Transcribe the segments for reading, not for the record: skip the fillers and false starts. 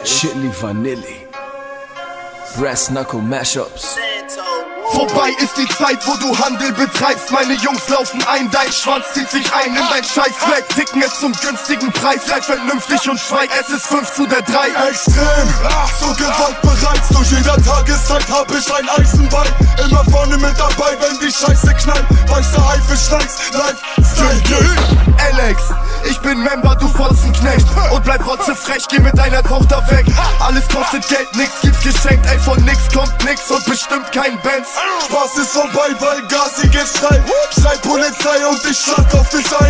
Chili Vanilli, Brass Knuckle Mashups. Vorbei ist die Zeit, wo du Handel betreibst. Meine Jungs laufen ein, dein Schwanz zieht sich ein. Nimm dein Scheiß weg, ticken es zum günstigen Preis. Bleib vernünftig und schweig, es ist 5 zu der 3. Extrem, so gewaltbereit. Zu jeder Tageszeit hab ich ein Eisenbein. Immer vorne mit dabei, wenn die Scheiße knallt. Weißt du, Haifisch-Schneis, Lifestyle. Alex, ich bin Member, du Fotzenknecht. Und bleib rotzefrech, geh mit deiner Tochter weg. Alles kostet Geld, nix gibt's geschenkt. Ey, von nix kommt nix und bestimmt kein Benz. Spaß ist vorbei, weil Gazi geht frei. Schrei Polizei und ich schlag auf dich ein.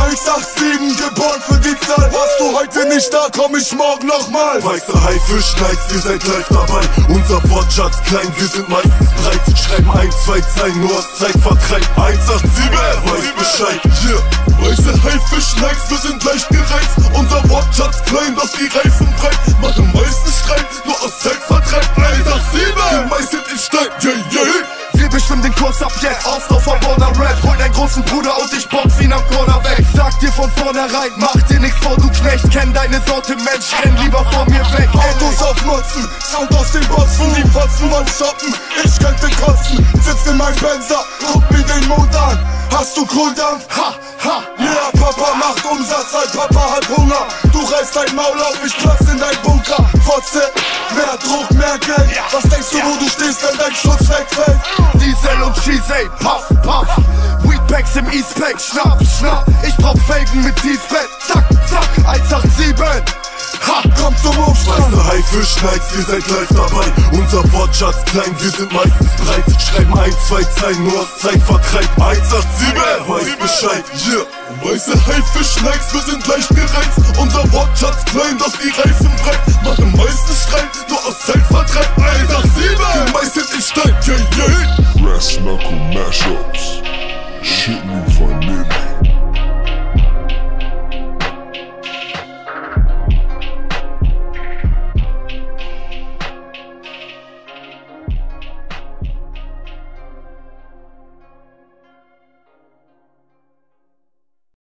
187, geboren für die Zahl. Warst du heute nicht da, komm ich morgen nochmal. Weiße Haifisch-Schneis, wir seid live dabei. Unser Wortschatz klein, wir sind meistens breit. Schreiben 1, 2 Zeilen, nur aus Zeitvertreib. 187, weiß Bescheid, yeah. Weiße Haifisch-Schneis, wir sind leicht gereizt. Unser Wortschatz klein, doch die Reifen breit. Machen meistens Streit, nur aus Zeitvertreib. 187, gemeißelt in Stein, yeah, yeah. Wir bestimmen den Kurs ab jetzt, Ausdauer Border Rap. Hol deinen großen Bruder und ich box ihn am Corner weg. Sag dir von vornherein, mach dir nichts vor, du Knecht. Kenn deine Sorte Mensch, renn lieber vor mir weg. Autos aufnutzen, Sound aus den Boxen. Die Fotzen wollen shoppen, ich könnte kotzen. Sitz in meinem Benzer, guck mir den Mond an. Hast du Kohldampf? Ha, ha. Yeah, Papa macht Umsatz, weil Papa hat Hunger. Du reißt dein Maul auf, ich platz in dein Bunker. Fotze, mehr Druck, mehr Geld. Was denkst du, wo du stehst, wenn dein Schutz wegfällt? Diesel und Cheese, ey, puff, puff. Weedpacks im Eastpack, schnapp, schnapp. Ich brauch Felgen mit Tiefbett, zack, zack. 187, ha, komm zum Umstand. Weiße Haifisch-Schneis, ihr seid live dabei. Unser Wortschatz klein, wir sind meistens breit. Schreiben 1, 2 Zeilen, nur aus Zeitvertreib. 187, weiß Bescheid, yeah. Weiße Haifisch-Schneis, wir sind leicht gereizt. Unser Wortschatz klein, doch die Reifen breit. Machen meistens Streit, nur aus Zeitvertreib.